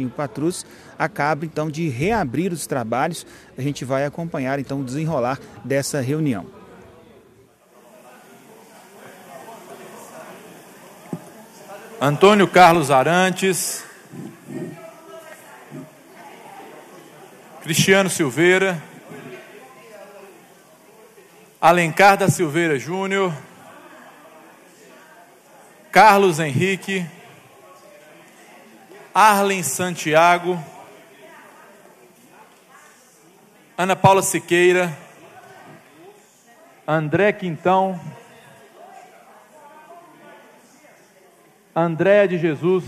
o Patrus acaba então de reabrir os trabalhos. A gente vai acompanhar então o desenrolar dessa reunião. Antônio Carlos Arantes, Cristiano Silveira, Alencar da Silveira Júnior, Carlos Henrique, Arlen Santiago, Ana Paula Siqueira, André Quintão, Andréa de Jesus,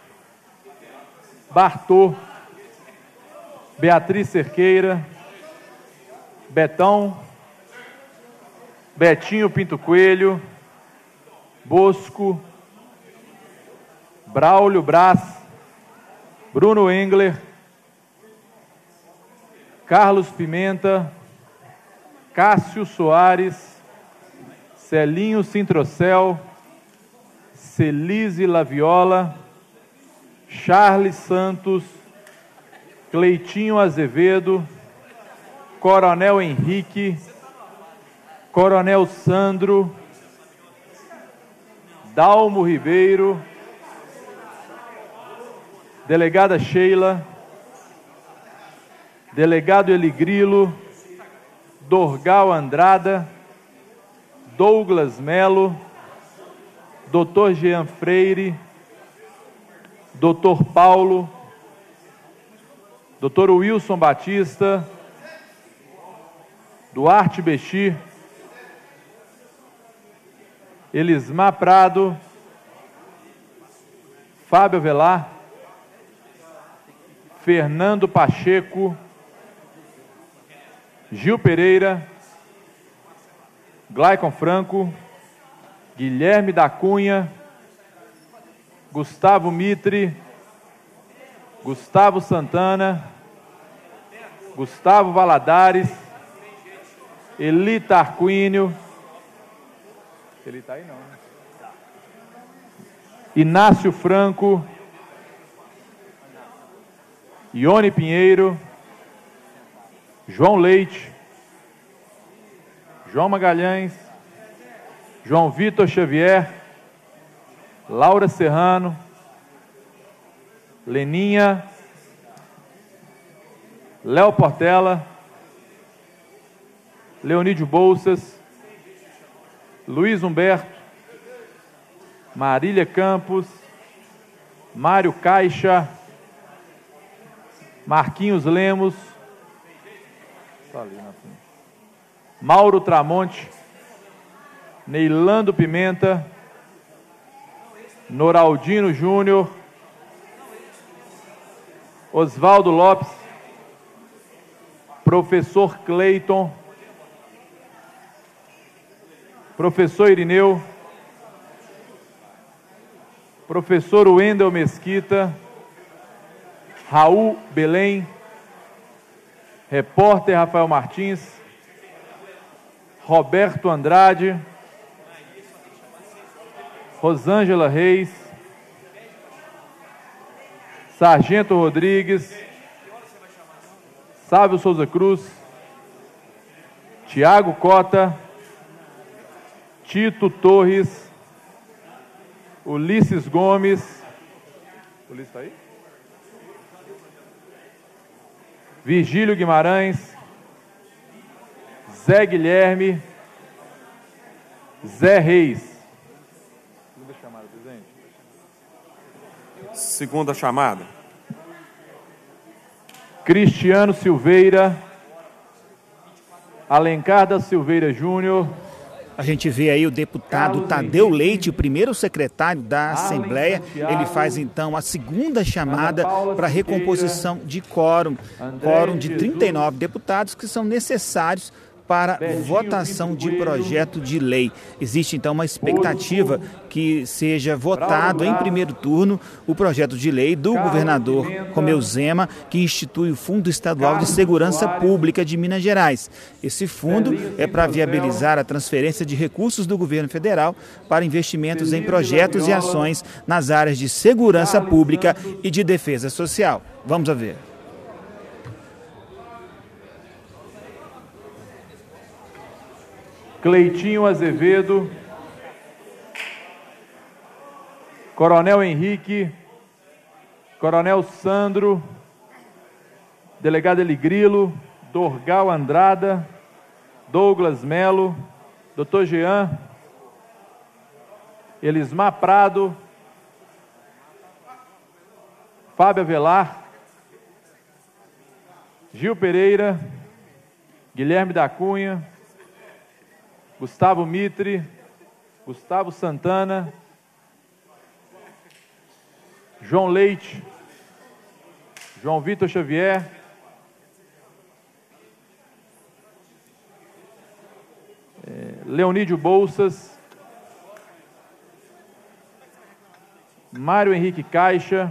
Bartô, Beatriz Cerqueira, Betão, Betinho Pinto Coelho, Bosco, Braulio Braz, Bruno Engler, Carlos Pimenta, Cássio Soares, Celinho Sintrocel, Celise Laviola, Charles Santos, Cleitinho Azevedo, Coronel Henrique, Coronel Sandro, Dalmo Ribeiro, Delegada Sheila, Delegado Eligrilo, Dorgal Andrada, Douglas Melo, Dr. Jean Freire, Dr. Paulo, Dr. Wilson Batista, Duarte Bexir, Elismar Prado, Fábio Avelar, Fernando Pacheco, Gil Pereira, Glaicon Franco, Guilherme da Cunha, Gustavo Mitre, Gustavo Santana, Gustavo Valadares, Eli Tarquínio, ele está aí não, né? Inácio Franco, Ione Pinheiro, João Leite, João Magalhães, João Vitor Xavier, Laura Serrano, Leninha, Léo Portela, Leonídio Bolsas, Luiz Humberto, Marília Campos, Mário Caixa, Marquinhos Lemos, Mauro Tramonte, Neilando Pimenta, Noraldino Júnior, Oswaldo Lopes, Professor Cleiton, Professor Irineu, Professor Wendel Mesquita, Raul Belém, Repórter Rafael Martins, Roberto Andrade, Rosângela Reis, Sargento Rodrigues, Sávio Souza Cruz, Tiago Cota, Tito Torres, Ulisses Gomes, Ulisses está aí? Virgílio Guimarães, Zé Guilherme, Zé Reis. Segunda chamada, presidente. Segunda chamada. Cristiano Silveira, Alencar da Silveira Júnior. A gente vê aí o deputado Tadeu Leite, o primeiro secretário da Assembleia. Ele faz então a segunda chamada para recomposição de quórum. Quórum de 39 deputados que são necessários para votação de projeto de lei. Existe então uma expectativa que seja votado em primeiro turno o projeto de lei do governador Romeu Zema, que institui o Fundo Estadual de Segurança Pública de Minas Gerais. Esse fundo é para viabilizar a transferência de recursos do governo federal para investimentos em projetos e ações nas áreas de segurança pública e de defesa social. Vamos a ver. Cleitinho Azevedo, Coronel Henrique, Coronel Sandro, Delegado Eligrilo, Dorgal Andrada, Douglas Melo, Dr. Jean, Elismar Prado, Fábio Avelar, Gil Pereira, Guilherme da Cunha, Gustavo Mitre, Gustavo Santana, João Leite, João Vitor Xavier, Leonídio Bolsas, Mário Henrique Caixa,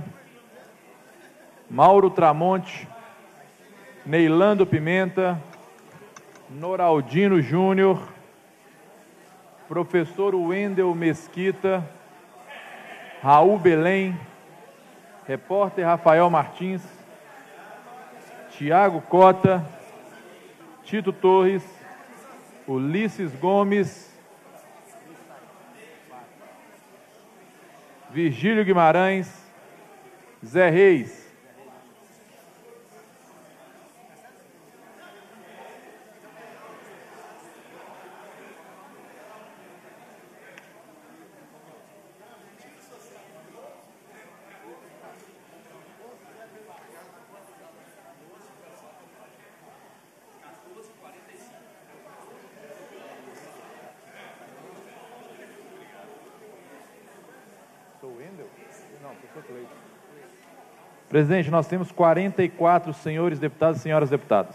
Mauro Tramonte, Neilando Pimenta, Noraldino Júnior, Professor Wendel Mesquita, Raul Belém, Repórter Rafael Martins, Tiago Cota, Tito Torres, Ulisses Gomes, Virgílio Guimarães, Zé Reis. Presidente, nós temos 44 senhores deputados e senhoras deputadas.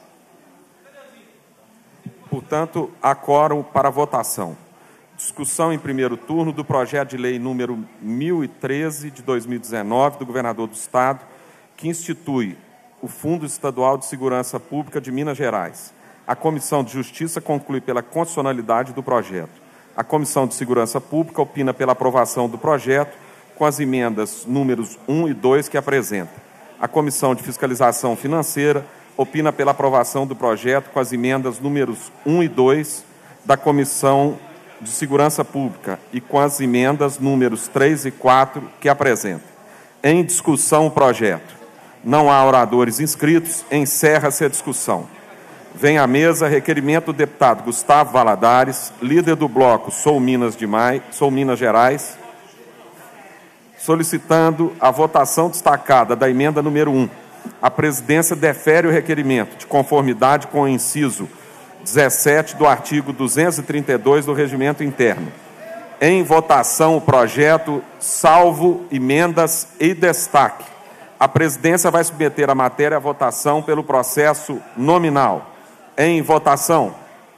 Portanto, há quórum para votação. Discussão em primeiro turno do projeto de lei número 1013 de 2019 do governador do Estado, que institui o Fundo Estadual de Segurança Pública de Minas Gerais. A Comissão de Justiça conclui pela constitucionalidade do projeto. A Comissão de Segurança Pública opina pela aprovação do projeto com as emendas números 1 e 2 que apresenta. A Comissão de Fiscalização Financeira opina pela aprovação do projeto com as emendas números 1 e 2 da Comissão de Segurança Pública e com as emendas números 3 e 4 que apresenta. Em discussão o projeto. Não há oradores inscritos, encerra-se a discussão. Vem à mesa requerimento do deputado Gustavo Valadares, líder do bloco Sou Minas Gerais, solicitando a votação destacada da emenda número 1. A presidência defere o requerimento de conformidade com o inciso 17 do artigo 232 do Regimento Interno. Em votação o projeto, salvo emendas e destaque. A presidência vai submeter a matéria à votação pelo processo nominal. Em votação.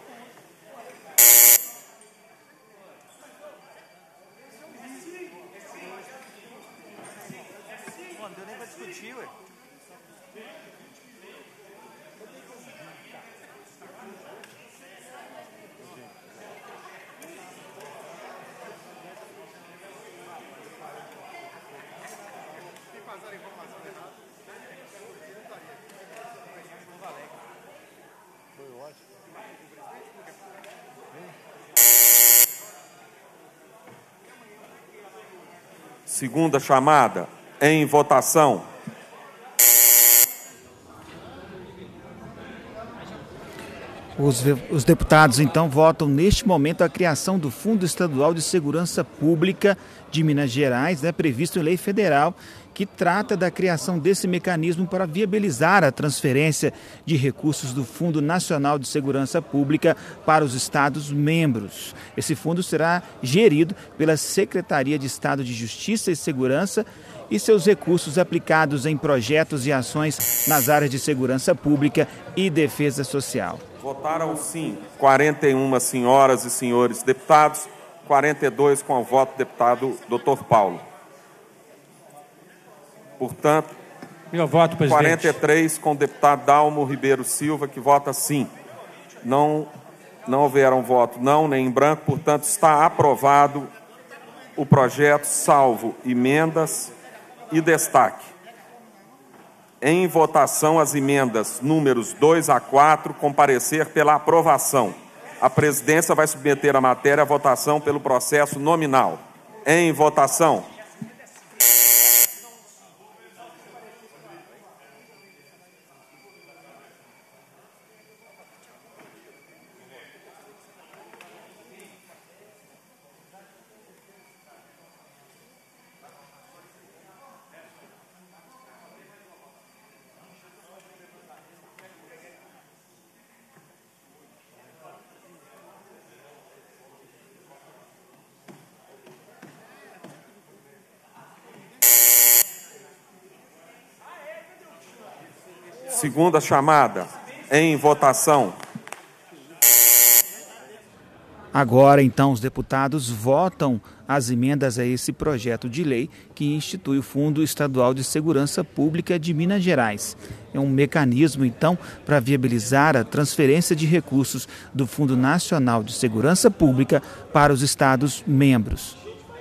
Segunda chamada, em votação. Os deputados, então, votam neste momento a criação do Fundo Estadual de Segurança Pública de Minas Gerais, previsto em lei federal, que trata da criação desse mecanismo para viabilizar a transferência de recursos do Fundo Nacional de Segurança Pública para os Estados-membros. Esse fundo será gerido pela Secretaria de Estado de Justiça e Segurança e seus recursos aplicados em projetos e ações nas áreas de segurança pública e defesa social. Votaram sim 41 senhoras e senhores deputados, 42 com o voto do deputado Dr. Paulo. Portanto, meu voto, presidente. 43 com o deputado Dalmo Ribeiro Silva, que vota sim. Não houveram voto não, nem em branco, portanto, está aprovado o projeto, salvo emendas e destaque. Em votação, as emendas números 2 a 4, com parecer pela aprovação. A presidência vai submeter a matéria à votação pelo processo nominal. Em votação. Segunda chamada, em votação. Agora, então, os deputados votam as emendas a esse projeto de lei que institui o Fundo Estadual de Segurança Pública de Minas Gerais. É um mecanismo, então, para viabilizar a transferência de recursos do Fundo Nacional de Segurança Pública para os estados membros.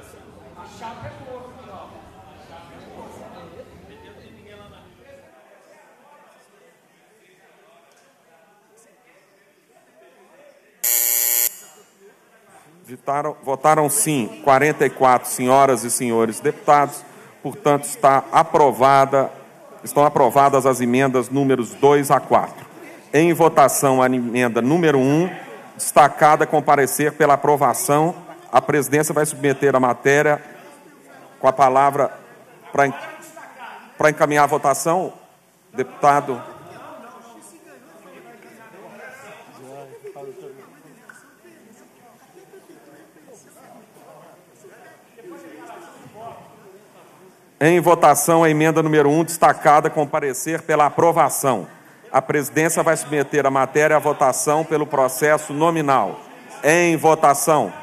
Votaram sim 44 senhoras e senhores deputados, portanto estão aprovadas as emendas números 2 a 4. Em votação a emenda número 1, destacada com parecer pela aprovação, a presidência vai submeter a matéria com a palavra para encaminhar a votação, deputado. Em votação, a emenda número 1, destacada com parecer pela aprovação. A presidência vai submeter a matéria à votação pelo processo nominal. Em votação.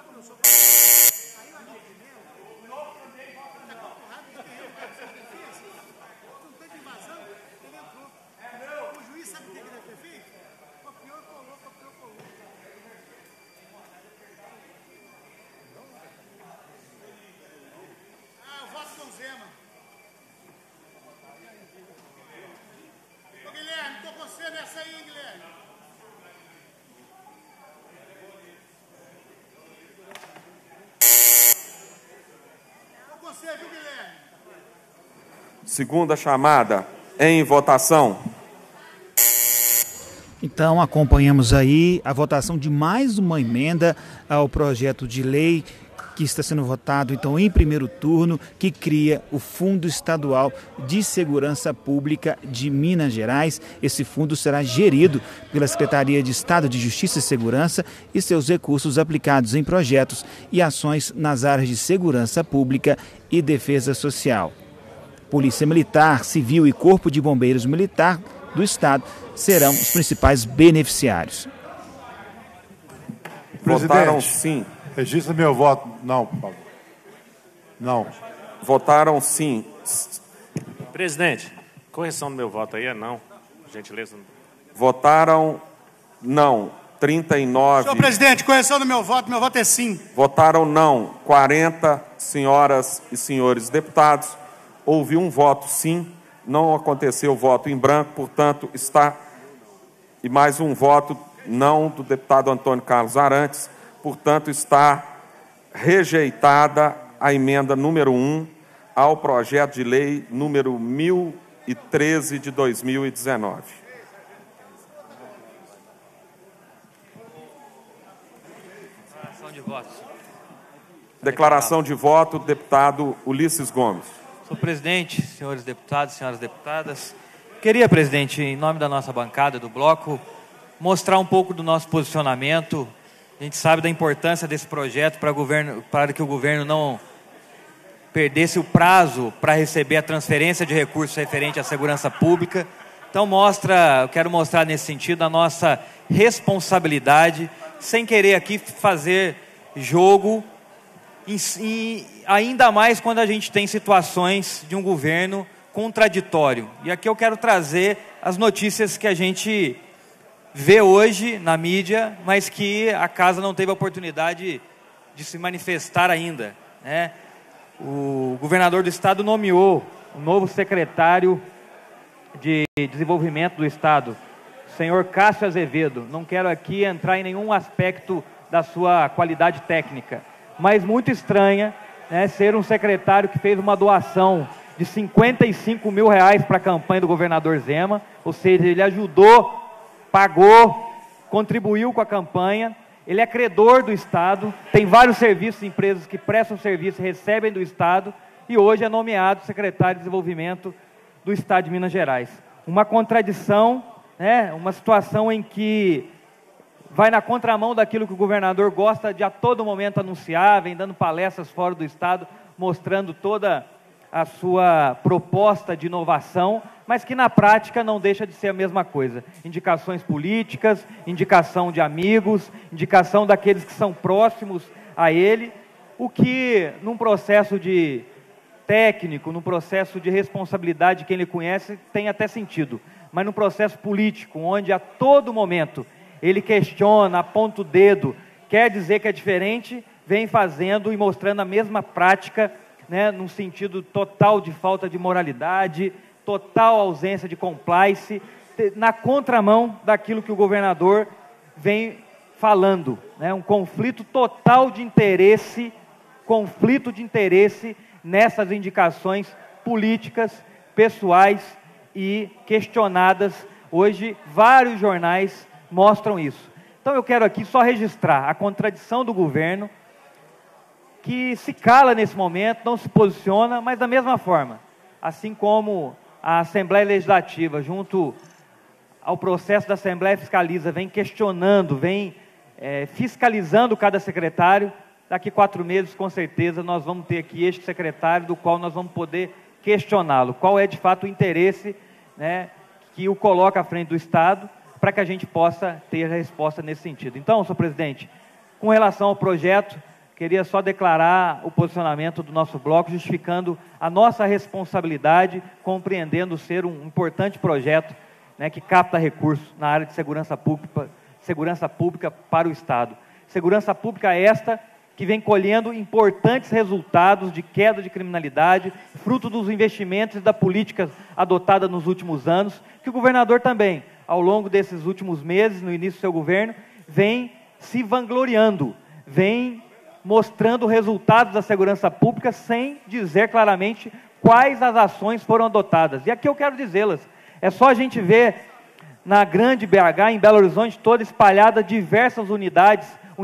Segunda chamada, em votação. Então, acompanhamos aí a votação de mais uma emenda ao projeto de lei que está sendo votado, então, em primeiro turno, que cria o Fundo Estadual de Segurança Pública de Minas Gerais. Esse fundo será gerido pela Secretaria de Estado de Justiça e Segurança e seus recursos aplicados em projetos e ações nas áreas de segurança pública e defesa social. Polícia Militar, Civil e Corpo de Bombeiros Militar do Estado serão os principais beneficiários. Votaram sim. Registra meu voto. Não, por favor. Não. Votaram sim. Presidente, correção do meu voto aí é não. Por gentileza. Votaram não. 39. Senhor presidente, correção do meu voto é sim. Votaram não. 40 senhoras e senhores deputados. Houve um voto sim, não aconteceu voto em branco, portanto, está... E mais um voto não do deputado Antônio Carlos Arantes, portanto, está rejeitada a emenda número 1 ao projeto de lei número 1013 de 2019. Declaração de voto. Declaração de voto, deputado Ulisses Gomes. Senhor presidente, senhores deputados, senhoras deputadas, queria, presidente, em nome da nossa bancada, do bloco, mostrar um pouco do nosso posicionamento. A gente sabe da importância desse projeto para que o governo não perdesse o prazo para receber a transferência de recursos referente à segurança pública. Então eu quero mostrar nesse sentido a nossa responsabilidade, sem querer aqui fazer jogo, ainda mais quando a gente tem situações de um governo contraditório. E aqui eu quero trazer as notícias que a gente vê hoje na mídia, mas que a casa não teve a oportunidade de se manifestar ainda, né? O governador do estado nomeou um novo secretário de desenvolvimento do estado, o senhor Cássio Azevedo. Não quero aqui entrar em nenhum aspecto da sua qualidade técnica, mas muito estranha, né, ser um secretário que fez uma doação de R$55 mil para a campanha do governador Zema, ou seja, ele ajudou, pagou, contribuiu com a campanha. Ele é credor do estado, tem vários serviços, empresas que prestam serviço, recebem do estado, e hoje é nomeado secretário de desenvolvimento do estado de Minas Gerais. Uma contradição, né, uma situação em que vai na contramão daquilo que o governador gosta de a todo momento anunciar, vem dando palestras fora do estado, mostrando toda a sua proposta de inovação, mas que na prática não deixa de ser a mesma coisa. Indicações políticas, indicação de amigos, indicação daqueles que são próximos a ele, o que num processo de técnico, num processo de responsabilidade de quem ele conhece, tem até sentido. Mas num processo político, onde a todo momento ele questiona, aponta o dedo, quer dizer que é diferente, vem fazendo e mostrando a mesma prática, né, num sentido total de falta de moralidade, total ausência de compliance, na contramão daquilo que o governador vem falando, né, um conflito total de interesse, nessas indicações políticas, pessoais e questionadas. Hoje, vários jornais mostram isso. Então, eu quero aqui só registrar a contradição do governo, que se cala nesse momento, não se posiciona, mas da mesma forma, assim como a Assembleia Legislativa, junto ao processo da Assembleia Fiscaliza, vem questionando, vem fiscalizando cada secretário, daqui 4 meses, com certeza, nós vamos ter aqui este secretário, do qual nós vamos poder questioná-lo. Qual é, de fato, o interesse, né, que o coloca à frente do Estado, para que a gente possa ter a resposta nesse sentido. Então, senhor presidente, com relação ao projeto, queria só declarar o posicionamento do nosso bloco, justificando a nossa responsabilidade, compreendendo ser um importante projeto, né, que capta recursos na área de segurança pública para o Estado. Segurança pública esta que vem colhendo importantes resultados de queda de criminalidade, fruto dos investimentos e da política adotada nos últimos anos, que o governador também, ao longo desses últimos meses, no início do seu governo, vem se vangloriando, vem mostrando resultados da segurança pública sem dizer claramente quais as ações foram adotadas. E aqui eu quero dizê-las. É só a gente ver na grande BH, em Belo Horizonte, toda espalhada diversas unidades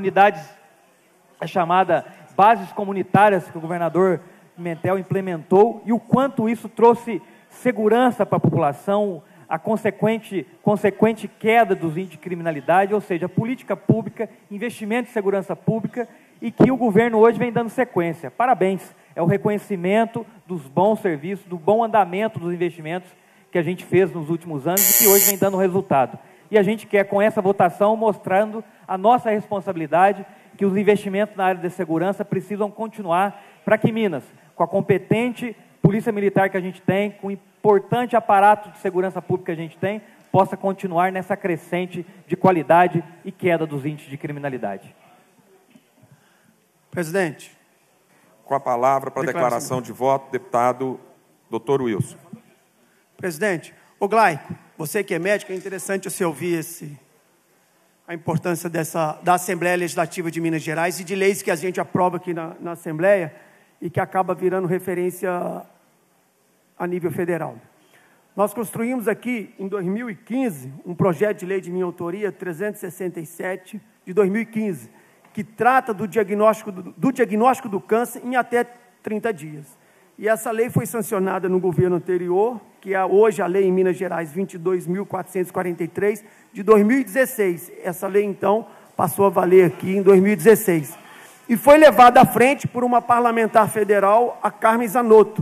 chamada bases comunitárias, que o governador Pimentel implementou, e o quanto isso trouxe segurança para a população, a consequente queda dos índices de criminalidade, ou seja, política pública, investimento em segurança pública, e que o governo hoje vem dando sequência. Parabéns, é o reconhecimento dos bons serviços, do bom andamento dos investimentos que a gente fez nos últimos anos e que hoje vem dando resultado. E a gente quer, com essa votação, mostrando a nossa responsabilidade, que os investimentos na área de segurança precisam continuar para que Minas, com a competente polícia militar que a gente tem, com o importante aparato de segurança pública que a gente tem, possa continuar nessa crescente de qualidade e queda dos índices de criminalidade. Presidente. Com a palavra para a declaração de voto, deputado Dr. Wilson. Presidente, ô Glaico, você que é médico, é interessante você ouvir a importância da Assembleia Legislativa de Minas Gerais e de leis que a gente aprova aqui na Assembleia e que acaba virando referência a nível federal. Nós construímos aqui, em 2015, um projeto de lei de minha autoria, 367, de 2015, que trata do diagnóstico do câncer em até 30 dias. E essa lei foi sancionada no governo anterior, que é hoje a lei em Minas Gerais 22.443, de 2016. Essa lei, então, passou a valer aqui em 2016. E foi levada à frente por uma parlamentar federal, a Carmen Zanotto,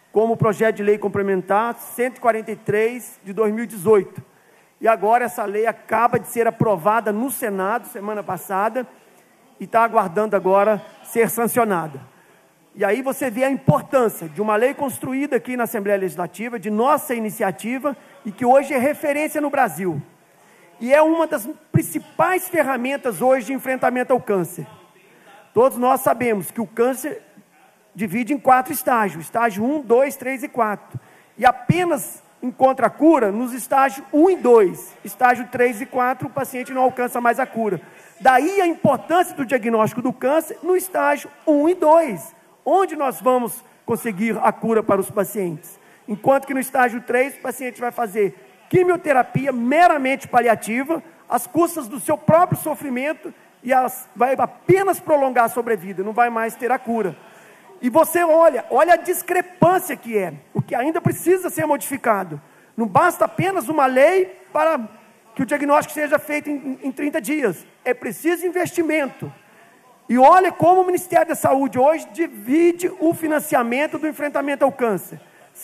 como o projeto de lei complementar 143 de 2018. E agora essa lei acaba de ser aprovada no Senado semana passada e está aguardando agora ser sancionada. E aí você vê a importância de uma lei construída aqui na Assembleia Legislativa, de nossa iniciativa, e que hoje é referência no Brasil. E é uma das principais ferramentas hoje de enfrentamento ao câncer. Todos nós sabemos que o câncer divide em 4 estágios, estágio 1, 2, 3 e 4. E apenas encontra a cura nos estágios 1 e 2. Estágio 3 e 4, o paciente não alcança mais a cura. Daí a importância do diagnóstico do câncer no estágio 1 e 2, onde nós vamos conseguir a cura para os pacientes. Enquanto que no estágio 3, o paciente vai fazer quimioterapia meramente paliativa, às custas do seu próprio sofrimento, e vai apenas prolongar a sobrevida, não vai mais ter a cura. E você olha a discrepância que é, o que ainda precisa ser modificado. Não basta apenas uma lei para que o diagnóstico seja feito em 30 dias. É preciso investimento. E olha como o Ministério da Saúde hoje divide o financiamento do enfrentamento ao câncer.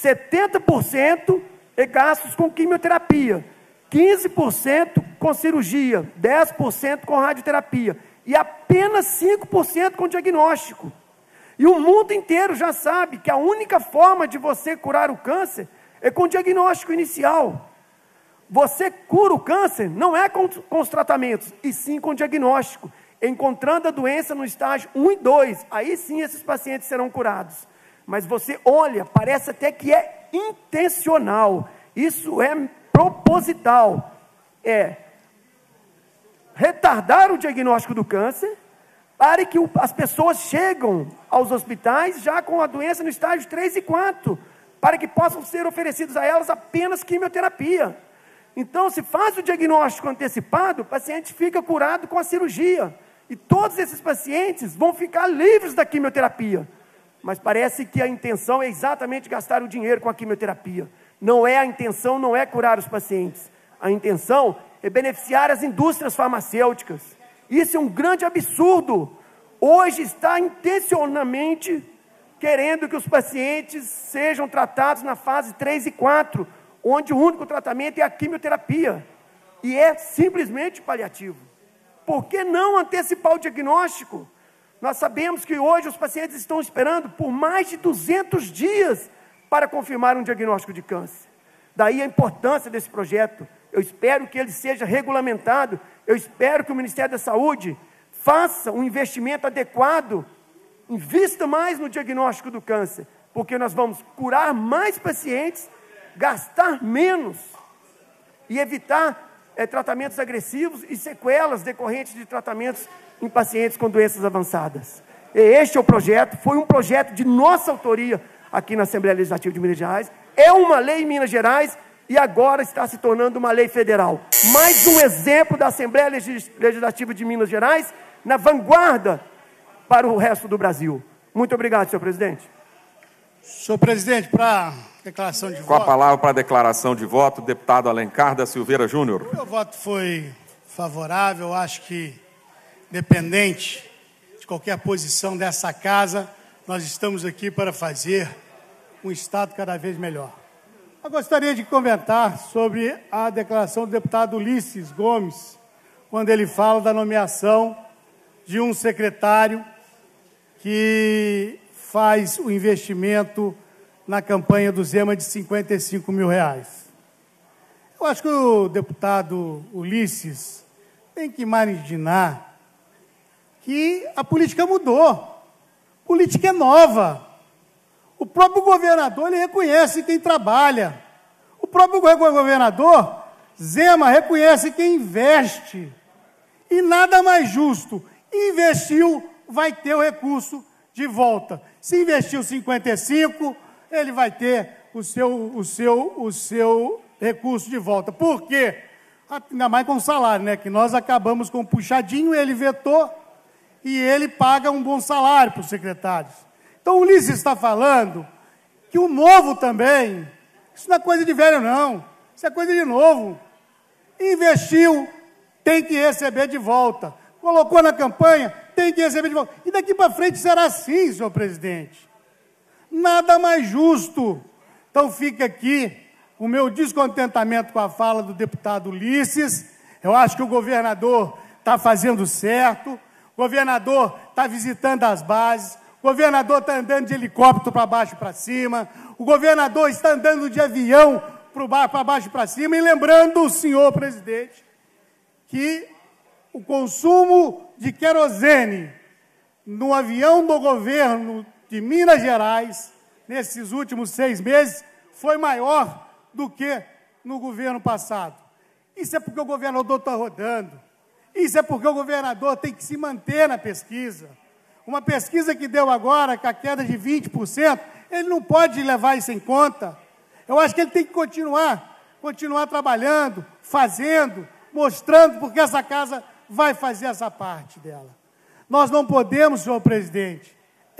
70% é gastos com quimioterapia, 15% com cirurgia, 10% com radioterapia e apenas 5% com diagnóstico. E o mundo inteiro já sabe que a única forma de você curar o câncer é com diagnóstico inicial. Você cura o câncer não é com os tratamentos, e sim com diagnóstico, encontrando a doença no estágio 1 e 2. Aí sim esses pacientes serão curados. Mas você olha, parece até que é intencional. Isso é proposital. É retardar o diagnóstico do câncer para que as pessoas chegam aos hospitais já com a doença no estágio 3 e 4, para que possam ser oferecidos a elas apenas quimioterapia. Então, se faz o diagnóstico antecipado, o paciente fica curado com a cirurgia. E todos esses pacientes vão ficar livres da quimioterapia. Mas parece que a intenção é exatamente gastar o dinheiro com a quimioterapia. Não é a intenção, não é curar os pacientes. A intenção é beneficiar as indústrias farmacêuticas. Isso é um grande absurdo. Hoje está intencionalmente querendo que os pacientes sejam tratados na fase 3 e 4, onde o único tratamento é a quimioterapia. E é simplesmente paliativo. Por que não antecipar o diagnóstico? Nós sabemos que hoje os pacientes estão esperando por mais de 200 dias para confirmar um diagnóstico de câncer. Daí a importância desse projeto. Eu espero que ele seja regulamentado. Eu espero que o Ministério da Saúde faça um investimento adequado, invista mais no diagnóstico do câncer, porque nós vamos curar mais pacientes, gastar menos e evitar tratamentos agressivos e sequelas decorrentes de tratamentos em pacientes com doenças avançadas. Este é o projeto, foi um projeto de nossa autoria aqui na Assembleia Legislativa de Minas Gerais, é uma lei em Minas Gerais e agora está se tornando uma lei federal. Mais um exemplo da Assembleia Legislativa de Minas Gerais na vanguarda para o resto do Brasil. Muito obrigado, senhor presidente. Senhor presidente, para declaração de voto. Com a palavra para a declaração de voto, o deputado Alencar da Silveira Júnior. O meu voto foi favorável. Eu acho que, independente de qualquer posição dessa casa, nós estamos aqui para fazer um Estado cada vez melhor. Eu gostaria de comentar sobre a declaração do deputado Ulisses Gomes, quando ele fala da nomeação de um secretário que faz o investimento na campanha do Zema de R$55 mil. Eu acho que o deputado Ulisses tem que imaginar que a política mudou. A política é nova. O próprio governador ele reconhece quem trabalha. O próprio governador, Zema, reconhece quem investe. E nada mais justo. Investiu, vai ter o recurso de volta. Se investiu 55, ele vai ter o seu recurso de volta. Por quê? Ainda mais com o salário, né? Que nós acabamos com o puxadinho, ele vetou e ele paga um bom salário para os secretários. Então o Ulisses está falando que o novo também, isso não é coisa de velho não, isso é coisa de novo. Investiu, tem que receber de volta. Colocou na campanha, tem que receber de volta. E daqui para frente será assim, senhor presidente. Nada mais justo. Então fica aqui o meu descontentamento com a fala do deputado Ulisses. Eu acho que o governador está fazendo certo, o governador está visitando as bases, o governador está andando de helicóptero para baixo e para cima, o governador está andando de avião para baixo e para cima, e lembrando o senhor presidente que o consumo de querosene no avião do governo de Minas Gerais, nesses últimos 6 meses, foi maior do que no governo passado. Isso é porque o governador está rodando. Isso é porque o governador tem que se manter na pesquisa. Uma pesquisa que deu agora, com a queda de 20%, ele não pode levar isso em conta. Eu acho que ele tem que continuar trabalhando, fazendo, mostrando, porque essa casa vai fazer essa parte dela. Nós não podemos, senhor presidente,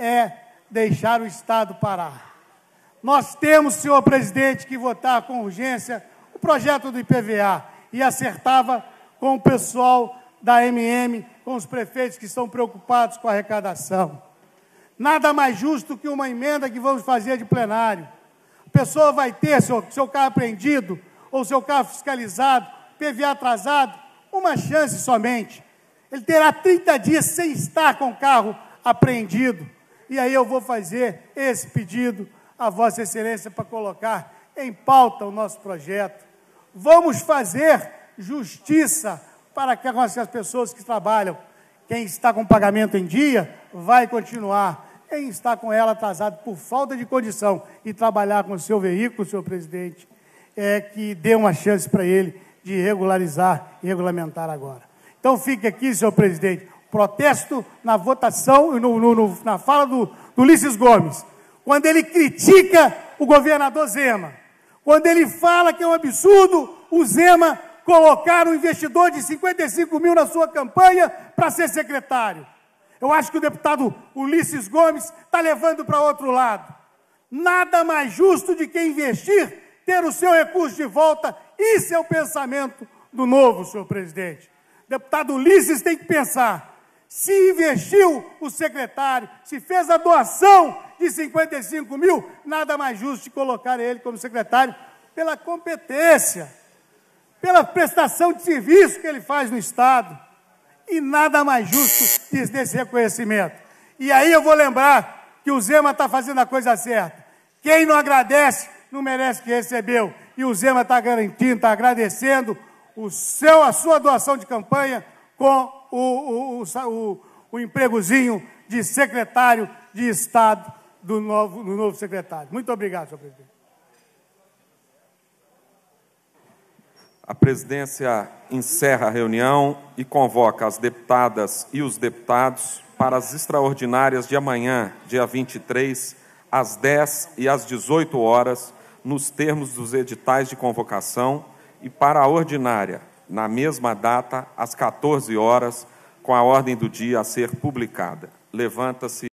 deixar o Estado parar. Nós temos, senhor presidente, que votar com urgência o projeto do IPVA, e acertava com o pessoal da MM, com os prefeitos que estão preocupados com a arrecadação. Nada mais justo que uma emenda que vamos fazer de plenário. A pessoa vai ter seu carro apreendido, ou seu carro fiscalizado, PVA atrasado, uma chance somente. Ele terá 30 dias sem estar com o carro apreendido. E aí eu vou fazer esse pedido a Vossa Excelência para colocar em pauta o nosso projeto. Vamos fazer justiça para que as pessoas que trabalham. Quem está com pagamento em dia vai continuar. Quem está com ela atrasado por falta de condição e trabalhar com o seu veículo, senhor presidente, que dê uma chance para ele de regularizar e regulamentar agora. Então fique aqui, senhor presidente, protesto na votação, na fala do Ulisses Gomes, quando ele critica o governador Zema, quando ele fala que é um absurdo o Zema colocar um investidor de 55 mil na sua campanha para ser secretário. Eu acho que o deputado Ulisses Gomes está levando para outro lado. Nada mais justo de que investir, ter o seu recurso de volta. Isso é o pensamento do novo, senhor presidente. O deputado Ulisses tem que pensar, se investiu o secretário, se fez a doação de 55 mil, nada mais justo de colocar ele como secretário pela competência, pela prestação de serviço que ele faz no Estado. E nada mais justo desse reconhecimento. E aí eu vou lembrar que o Zema está fazendo a coisa certa. Quem não agradece, não merece que recebeu. E o Zema está garantindo, está agradecendo a sua doação de campanha com o empregozinho de secretário de Estado do novo secretário. Muito obrigado, senhor presidente. A presidência encerra a reunião e convoca as deputadas e os deputados para as extraordinárias de amanhã, dia 23, às 10 e às 18 horas, nos termos dos editais de convocação, e para a ordinária, na mesma data, às 14 horas, com a ordem do dia a ser publicada. Levanta-se